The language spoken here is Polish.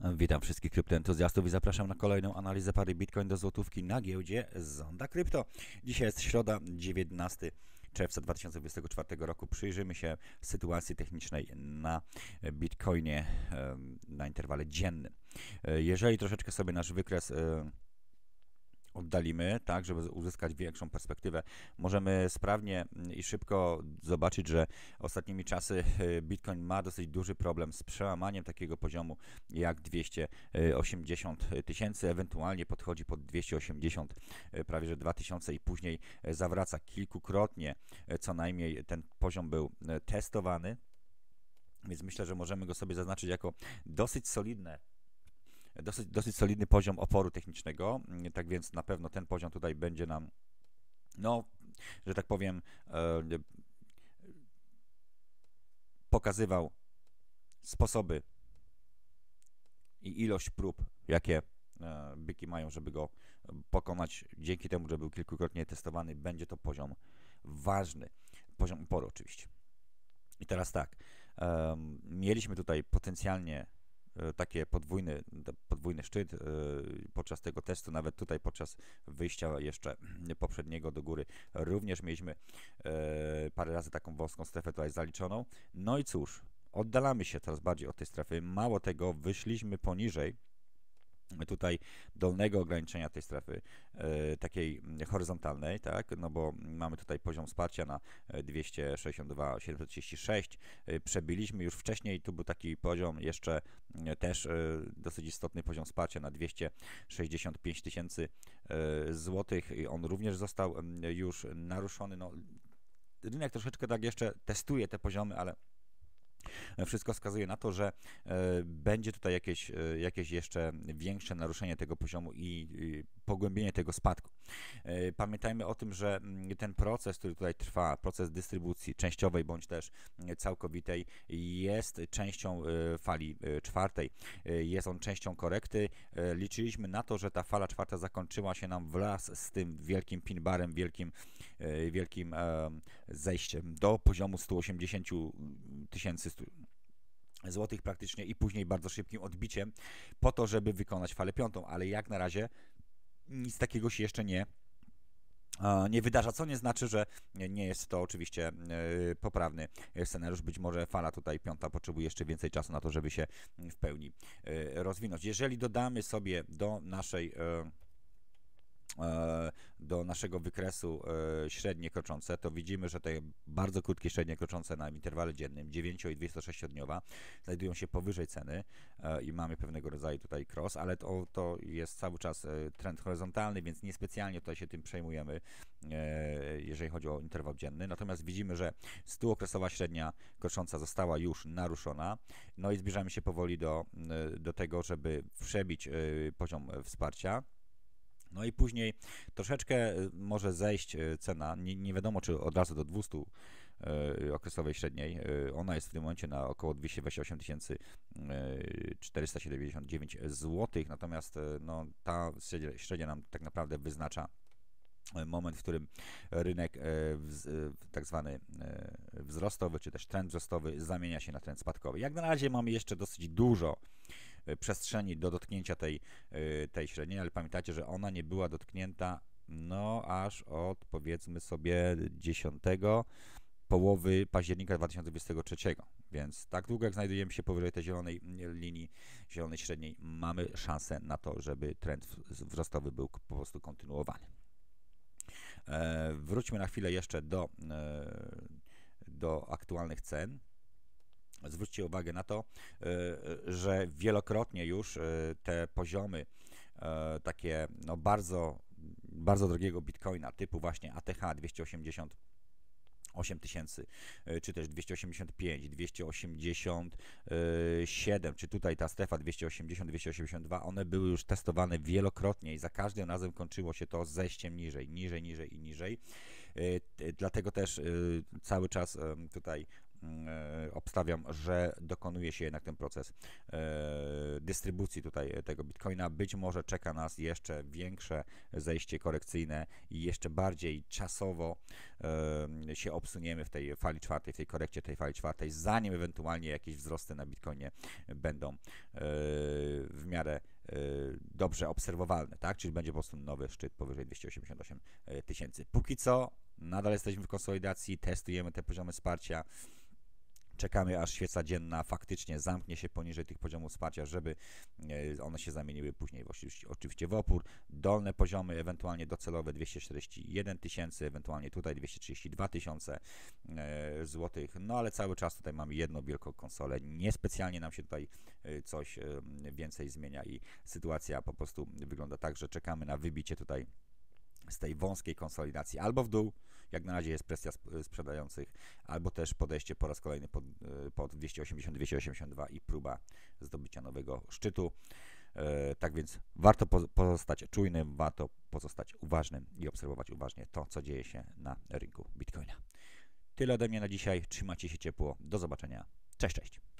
Witam wszystkich kryptoentuzjastów i zapraszam na kolejną analizę pary Bitcoin do złotówki na giełdzie Zonda Krypto. Dzisiaj jest środa, 19 czerwca 2024 roku. Przyjrzymy się sytuacji technicznej na Bitcoinie na interwale dziennym. Jeżeli troszeczkę sobie nasz wykres oddalimy, tak, żeby uzyskać większą perspektywę, możemy sprawnie i szybko zobaczyć, że ostatnimi czasy Bitcoin ma dosyć duży problem z przełamaniem takiego poziomu jak 280 tysięcy, ewentualnie podchodzi pod 280, prawie że 2000 i później zawraca kilkukrotnie, co najmniej ten poziom był testowany, więc myślę, że możemy go sobie zaznaczyć jako dosyć solidny poziom oporu technicznego, tak więc na pewno ten poziom tutaj będzie nam, no, że tak powiem, pokazywał sposoby i ilość prób, jakie byki mają, żeby go pokonać. Dzięki temu, że był kilkukrotnie testowany, będzie to poziom ważny, poziom oporu oczywiście. I teraz tak, mieliśmy tutaj potencjalnie takie podwójny szczyt podczas tego testu, nawet tutaj podczas wyjścia jeszcze poprzedniego do góry również mieliśmy parę razy taką wąską strefę tutaj zaliczoną. No i cóż, oddalamy się coraz bardziej od tej strefy, mało tego, wyszliśmy poniżej tutaj dolnego ograniczenia tej strefy, takiej horyzontalnej, tak, no bo mamy tutaj poziom wsparcia na 262,736, przebiliśmy już wcześniej, tu był taki poziom jeszcze też dosyć istotny poziom wsparcia na 265 tysięcy złotych, on również został już naruszony, no rynek troszeczkę tak jeszcze testuje te poziomy, ale wszystko wskazuje na to, że będzie tutaj jakieś jeszcze większe naruszenie tego poziomu i pogłębienie tego spadku. Pamiętajmy o tym, że ten proces, który tutaj trwa, proces dystrybucji częściowej bądź też całkowitej, jest częścią fali czwartej, jest on częścią korekty. Liczyliśmy na to, że ta fala czwarta zakończyła się nam wraz z tym wielkim pin barem, wielkim zejściem do poziomu 180 tysięcy złotych praktycznie i później bardzo szybkim odbiciem po to, żeby wykonać falę piątą, ale jak na razie nic takiego się jeszcze nie wydarza, co nie znaczy, że nie jest to oczywiście poprawny scenariusz. Być może fala tutaj piąta potrzebuje jeszcze więcej czasu na to, żeby się w pełni rozwinąć. Jeżeli dodamy sobie do naszego wykresu średnie kroczące, to widzimy, że te bardzo krótkie średnie kroczące na interwale dziennym 9 i 26-dniowa znajdują się powyżej ceny i mamy pewnego rodzaju tutaj cross, ale to jest cały czas trend horyzontalny, więc niespecjalnie tutaj się tym przejmujemy, jeżeli chodzi o interwał dzienny. Natomiast widzimy, że 100-okresowa średnia krocząca została już naruszona, no i zbliżamy się powoli do tego, żeby przebić poziom wsparcia. No i później troszeczkę może zejść cena, nie wiadomo czy od razu do 200 okresowej średniej, ona jest w tym momencie na około 228 479 zł, natomiast no, ta średnia nam tak naprawdę wyznacza moment, w którym rynek tak zwany wzrostowy, czy też trend wzrostowy zamienia się na trend spadkowy. Jak na razie mamy jeszcze dosyć dużo przestrzeni do dotknięcia tej średniej, ale pamiętajcie, że ona nie była dotknięta no aż od powiedzmy sobie 10 połowy października 2023, więc tak długo jak znajdujemy się powyżej tej zielonej linii, zielonej średniej, mamy szansę na to, żeby trend wzrostowy był po prostu kontynuowany. Wróćmy na chwilę jeszcze do aktualnych cen. Zwróćcie uwagę na to, że wielokrotnie już te poziomy takie no bardzo, bardzo drogiego Bitcoina typu właśnie ATH 288 tysięcy, czy też 285, 287, czy tutaj ta strefa 280, 282, one były już testowane wielokrotnie i za każdym razem kończyło się to zejściem niżej i niżej. Dlatego też cały czas tutaj obstawiam, że dokonuje się jednak ten proces dystrybucji tutaj tego Bitcoina. Być może czeka nas jeszcze większe zejście korekcyjne i jeszcze bardziej czasowo się obsuniemy w tej fali czwartej, w tej korekcie tej fali czwartej, zanim ewentualnie jakieś wzrosty na Bitcoinie będą w miarę dobrze obserwowalne, tak? Czyli będzie po prostu nowy szczyt powyżej 288 tysięcy. Póki co nadal jesteśmy w konsolidacji, testujemy te poziomy wsparcia. Czekamy, aż świeca dzienna faktycznie zamknie się poniżej tych poziomów wsparcia, żeby one się zamieniły później oczywiście w opór. Dolne poziomy, ewentualnie docelowe 241 tysięcy, ewentualnie tutaj 232 tysiące złotych. No ale cały czas tutaj mamy jedną wielką konsolę. Niespecjalnie nam się tutaj coś więcej zmienia i sytuacja po prostu wygląda tak, że czekamy na wybicie tutaj z tej wąskiej konsolidacji albo w dół, jak na razie jest presja sprzedających, albo też podejście po raz kolejny pod 280-282 i próba zdobycia nowego szczytu. Tak więc warto pozostać czujnym, warto pozostać uważnym i obserwować uważnie to, co dzieje się na rynku Bitcoina. Tyle ode mnie na dzisiaj. Trzymajcie się ciepło. Do zobaczenia. Cześć, cześć.